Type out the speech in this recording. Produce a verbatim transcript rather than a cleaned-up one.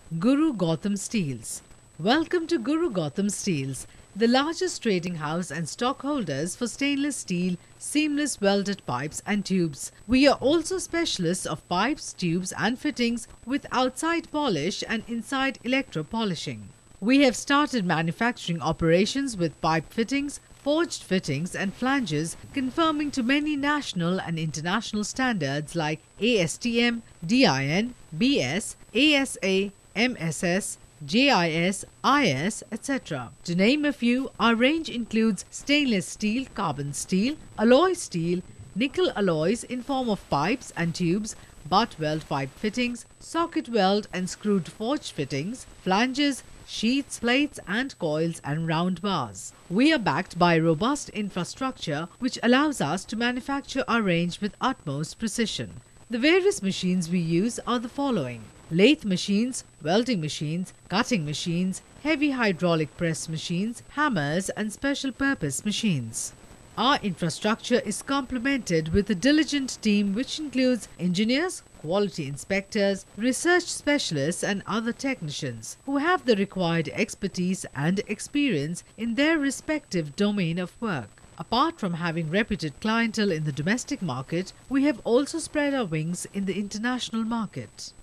Guru Gautam Steels. Welcome to Guru Gautam Steels, the largest trading house and stockholders for stainless steel, seamless welded pipes and tubes. We are also specialists of pipes, tubes and fittings with outside polish and inside electro polishing. We have started manufacturing operations with pipe fittings, forged fittings and flanges conforming to many national and international standards like A S T M, D I N, B S, A S A, M S S, J I S, I S, et cetera. To name a few, our range includes stainless steel, carbon steel, alloy steel, nickel alloys in form of pipes and tubes, butt weld pipe fittings, socket weld and screwed forged fittings, flanges, sheets, plates and coils and round bars. We are backed by robust infrastructure which allows us to manufacture our range with utmost precision. The various machines we use are the following: lathe machines, welding machines, cutting machines, heavy hydraulic press machines, hammers and special purpose machines. Our infrastructure is complemented with a diligent team which includes engineers, quality inspectors, research specialists and other technicians who have the required expertise and experience in their respective domain of work. Apart from having reputed clientele in the domestic market, we have also spread our wings in the international market.